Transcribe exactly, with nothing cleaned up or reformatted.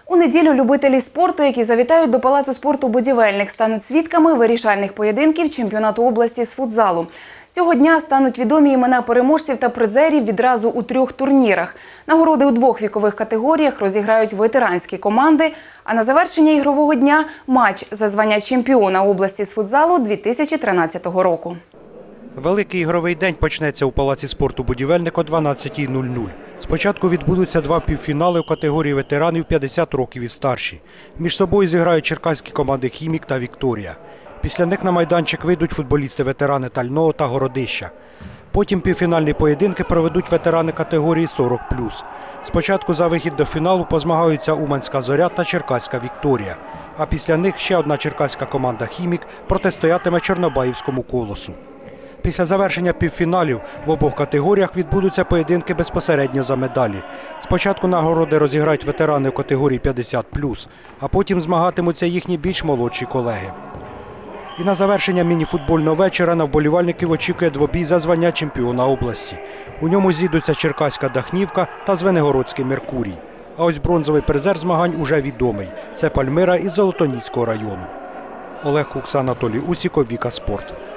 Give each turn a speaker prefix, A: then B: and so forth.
A: У неділю любителі спорту, які завітають до Палацу спорту «Будівельник», стануть свідками вирішальних поєдинків чемпіонату області з футзалу. Цього дня стануть відомі імена переможців та призерів відразу у трьох турнірах. Нагороди у двох вікових категоріях розіграють ветеранські команди, а на завершення ігрового дня – матч за звання чемпіона області з футзалу дві тисячі тринадцятого року.
B: Великий ігровий день почнеться у Палаці спорту «Будівельник» о дванадцятій нуль нуль. Спочатку відбудуться два півфінали у категорії ветеранів п'ятдесят років і старші. Між собою зіграють черкаські команди «Хімік» та «Вікторія». Після них на майданчик вийдуть футболісти-ветерани Тального та Городища. Потім півфінальні поєдинки проведуть ветерани категорії сорок плюс. Спочатку за вихід до фіналу позмагаються Уманська «Зоря» та Черкаська «Вікторія». А після них ще одна черкаська команда «Хімік» протистоятиме Чорнобаївському «Колосу». Після завершення півфіналів в обох категоріях відбудуться поєдинки безпосередньо за медалі. Спочатку нагороди розіграють ветерани в категорії п'ятдесят плюс, а потім змагатимуться їхні більш молодші колеги. І на завершення мініфутбольного вечора на вболівальників очікує двобій за звання чемпіона області. У ньому зійдуться Черкаська «Дахнівка» та Звенигородський «Меркурій». А ось бронзовий призер змагань уже відомий – це Пальмира із Золотоніського району. Олег Кукса, Анатолій Усіков, Віка Спорт.